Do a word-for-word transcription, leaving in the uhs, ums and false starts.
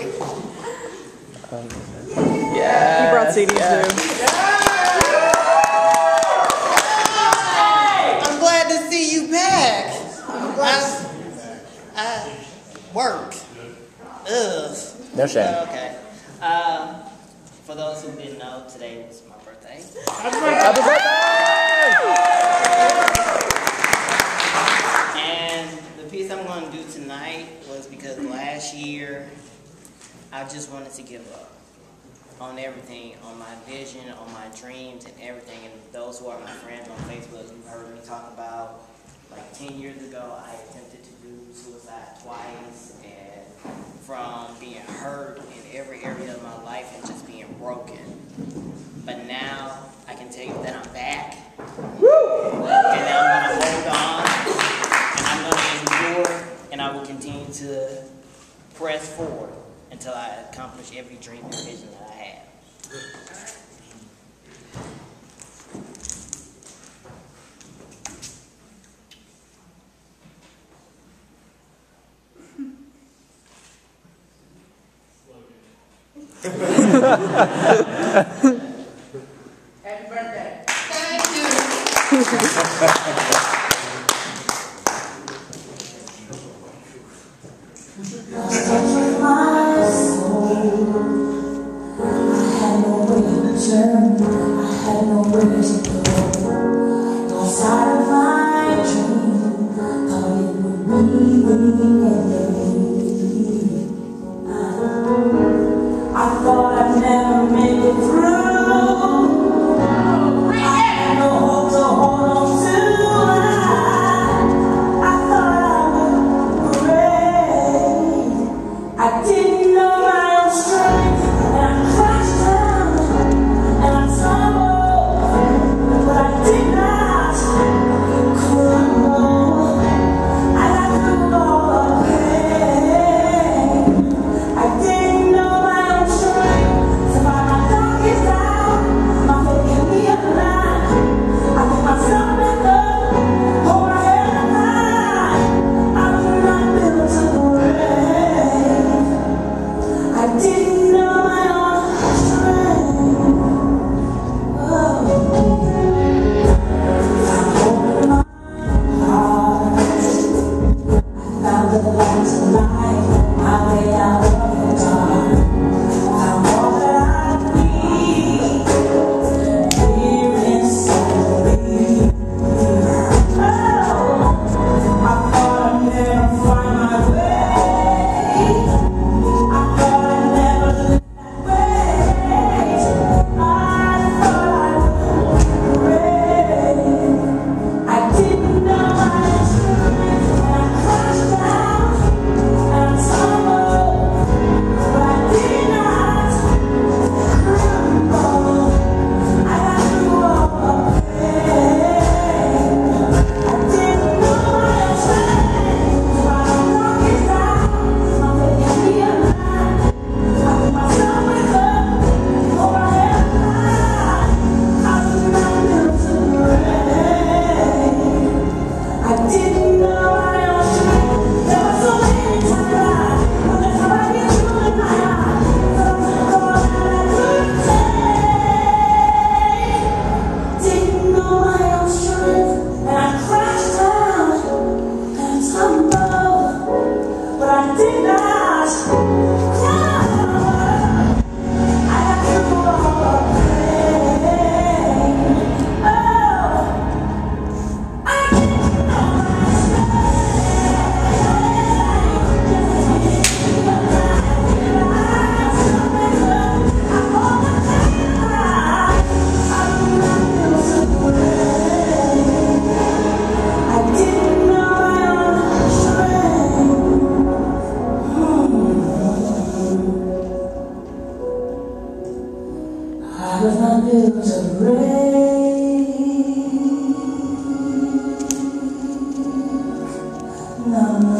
Yeah. He brought C Ds yeah. too. Hey, I'm glad to see you back. I, I work. Ugh. No shame. Okay. Um, for those who didn't know, today was my birthday. Happy birthday! And the piece I'm going to do tonight was because last year I just wanted to give up on everything, on my vision, on my dreams, and everything. And those who are my friends on Facebook, you've heard me talk about, like ten years ago, I attempted to do suicide twice, and from being hurt in every area of my life and just being broken. But now I can tell you that I'm back. Woo! And I'm going to hold on, and I'm going to endure, and I will continue to press forward until I accomplish every dream and vision that I have. Happy birthday. Thank you. My soul, I had nowhere to turn, I had nowhere to go. Lost sight of my dream, thought it would be the end of me. I, I thought I'd never make it through. I had no hope to hold on to. I didn't know my own strength, and I crashed down, and I stumbled, but I did not crumble. I got through all the pain. I didn't know my own strength, so by my darkest hour, my faith kept me alive. I put myself back up, hold my head high. I was not built to break. I didn't know my own strength. Oh, I opened my heart. I found the light tonight, my way out of the dark. Found all that I need here inside me. Oh, I thought I'd never find my way. I was not built to break. No.